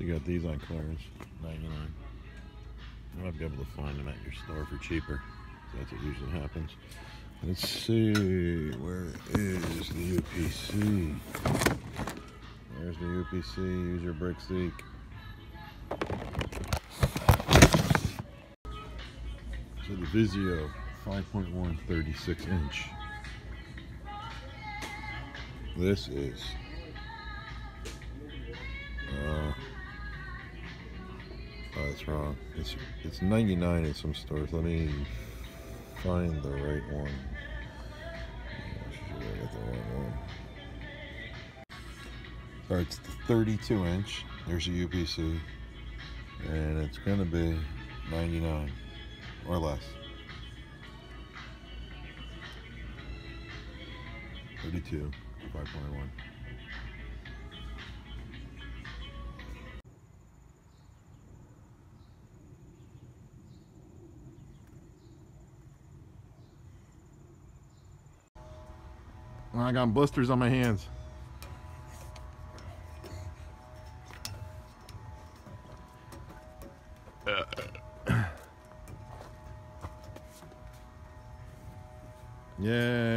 So you got these on clearance, $99. You might be able to find them at your store for cheaper. That's what usually happens. Let's see, where is the UPC? There's the UPC, use your brick seek. So the Vizio 5.1 36-inch. This is oh, that's wrong. It's 99 in some stores. Let me find the right one. I got the wrong one. So it's the 32-inch. There's a UPC, and it's gonna be 99 or less. 32, 5.1. I got blisters on my hands. Yeah.